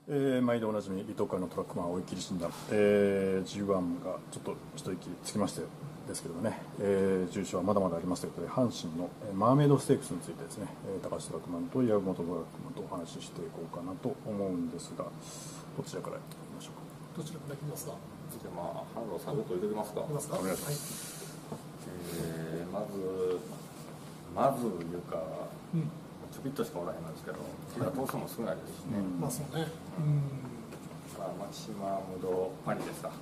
毎度おなじみ離島会のトラックマン追い切り診断、G1 がちょっと一息つきましてですけどもね、重賞はまだまだありますということで、阪神のマーメイドステークスについてですね、高橋トラックマンと籔本トラックマンとお話ししていこうかなと思うんですが、どちらからいきましょうか。 どちらからいきますか。 じゃあハンドサクッと入れてきますか。 お願いします。 まずいうか、ちょびっとしかおらへんのですけど、気が通すのも少ないですしね。 まあそうね。 マキシマムドパリですか。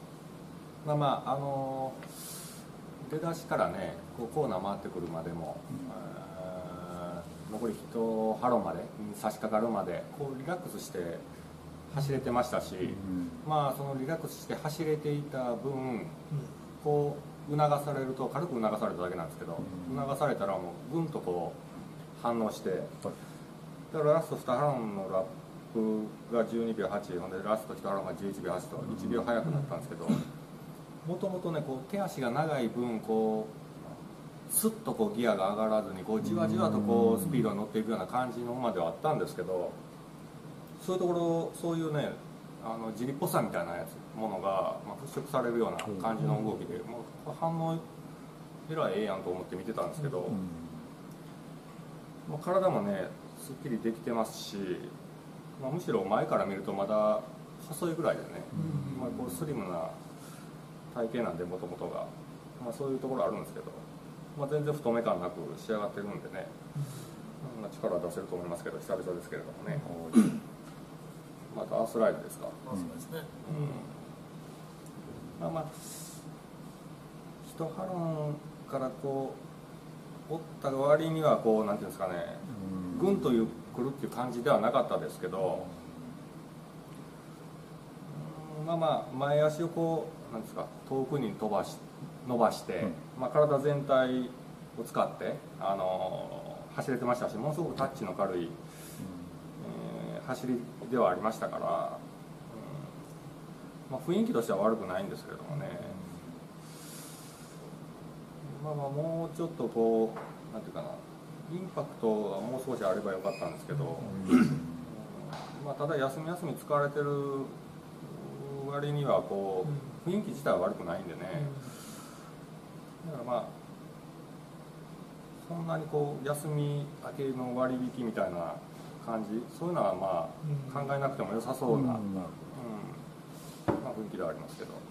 出だしからね、コーナー回ってくるまでも、残り1ハロまで差し掛かるまでリラックスして走れてましたし、そのリラックスして走れていた分、促されると、軽く促されただけなんですけど、促されたらもうぐんと反応して、だからラスト2ハロンのラップが12秒8、ほんでラスト1ハロンが11秒8と1秒速くなったんですけど、もともとね、手足が長い分、スッとギアが上がらずにじわじわとスピードに乗っていくような感じのまではあったんですけど、そういうところ、そういうね、じりっぽさみたいなものが払拭されるような感じの動きで、もう反応えらいええやんと思って見てたんですけど、体もねすっきりできてますし、むしろ前から見るとまだ細いぐらいでね、スリムな体型なんでもともとが、そういうところあるんですけど、全然太め感なく仕上がってるんでね、力は出せると思いますけど、久々ですけれどもね。またアースライドですか。 そうですね。 1ハロンから折った割にはなんていうんですかね、ぐんと来るっていう感じではなかったですけど、前足をなんですか、遠くに伸ばして、体全体を使って走れてましたし、ものすごくタッチの軽い、走りではありましたから、雰囲気としては悪くないんですけれどもね、もうちょっとなんていうかな、インパクトがもう少しあればよかったんですけど、ただ休み使われてる割には雰囲気自体は悪くないんでね、だからそんなに休み明けの割引みたいな感じ、そういうのは考えなくても良さそうな、雰囲気ではありますけど、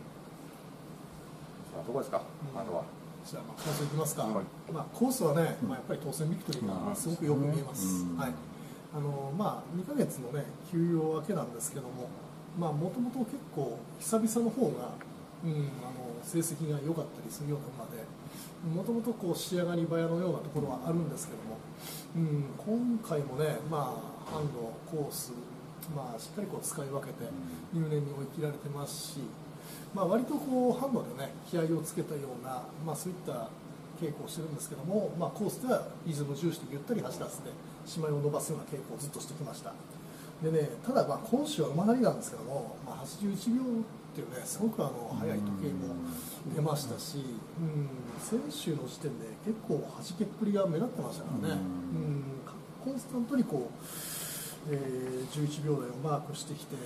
どこですか、あとは。 じゃあコースいきますか。コースはね、やっぱり当選ビクトリーがすごくよく見えます。2ヶ月のね休養明けなんですけども、もともと結構久々の方が、成績が良かったりするような馬で、もともと仕上がり早のようなところはあるんですけども、今回もね、ハンドコース、しっかり使い分けて入念に追い切られてますし、割とハンドでね気合をつけたような、そういった稽古をしてるんですけども、コースではリズム重視でゆったり走らせてしまいを伸ばすような稽古をずっとしてきました。でね、ただ今週は馬なりなんですけども、81秒っていうねすごく速い時計も出ましたし、先週の時点で結構弾けっぷりが目立ってましたからね、コンスタントに11秒台をマークしてきて、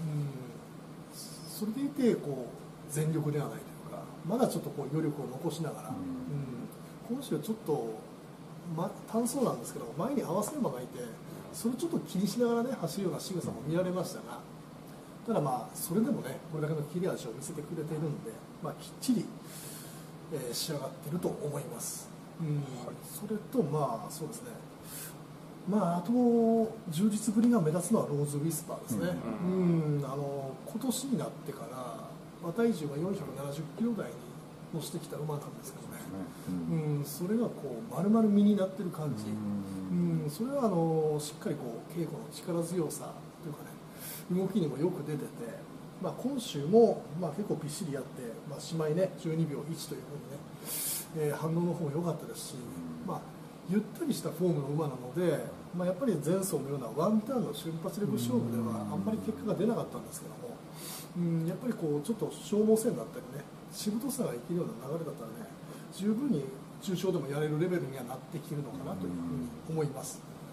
それでいて全力ではないというか、まだちょっと余力を残しながら、今週はちょっと、単走なんですけど前に合わせる馬がいて、それをちょっと気にしながらね走るような仕草も見られましたが、ただそれでもねこれだけの切れ味を見せてくれているので、きっちり、仕上がっていると思います。それとそうですね、あと充実ぶりが目立つのはローズウィスパーですね。今年になってから馬体重が470キロ台に乗せてきた馬なんですけどね、それが丸々身になってる感じ、それはしっかり稽古の力強さというかね、動きにもよく出てて、今週も結構びっしりやって、しまいね12秒1というふうにね、反応の方も良かったですし、ゆったりしたフォームの馬なので、やっぱり前走のようなワンターンの瞬発力勝負ではあんまり結果が出なかったんですけども、やっぱりちょっと消耗戦だったりね、しぶとさが生きるような流れだったらね、十分に重賞でもやれるレベルにはなってきているのかなというふうに思います。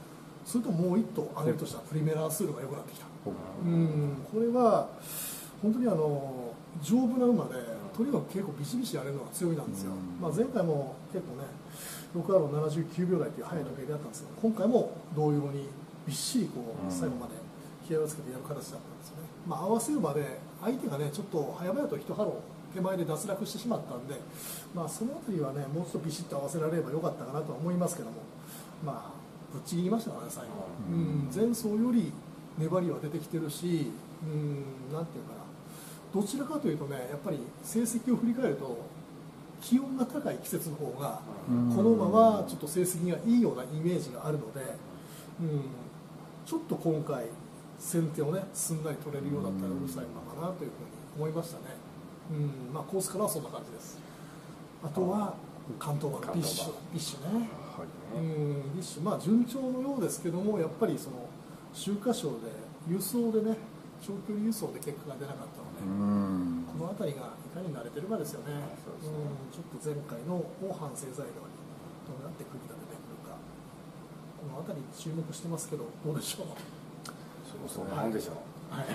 それともう一頭上げるとしたらプリメラースールが良くなってきた、これは本当に丈夫な馬で、とにかく結構ビシビシやれるのが強いなんですよ、前回も結構ね6アロー79秒台という速い時計であったんですけど、今回も同様にびっしりこう最後まで気合をつけてやる形だったんですよね。合わせ馬で相手がねちょっと早々と1ハロー手前で脱落してしまったんで、その辺りはねもうちょっとビシッと合わせられればよかったかなとは思いますけども、ぶっちぎりましたからね最後、前走より粘りは出てきてるし、なんていうかな、どちらかというとねやっぱり成績を振り返ると気温が高い季節の方がこの馬はちょっと成績がいいようなイメージがあるので、ちょっと今回先手をねすんなり取れるようだったらうるさい馬かなというふうに思いましたね。コースからはそんな感じです。あとは関東馬のビッシュね、ビッシュ、順調のようですけども、やっぱりその秋華賞で輸送でね長距離輸送で結果が出なかったので、この辺りがいかに慣れてるかですよね。ちょっと前回のを反省材料にどうやって組み立ててくるか、この辺り注目してますけどどうでしょう。 そうなんでしょう。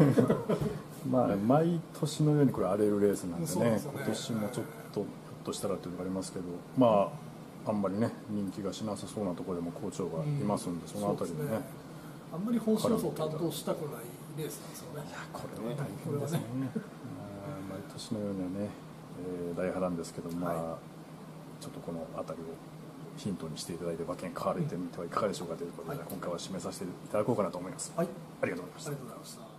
毎年のようにこれ荒れるレースなんでね、 今年もちょっとひょっとしたらというのがありますけど、あんまりね人気がしなさそうなところでも好調がいますんで、そのあたりでね、 あんまり本州予想を担当したくないレースなんですよね。 これは大変ですね。毎年のようにはね、大波乱ですけど、ちょっとこのあたりをヒントにしていただいて馬券買われてみてはいかがでしょうかということで、今回は締めさせていただこうかなと思います。ありがとうございました。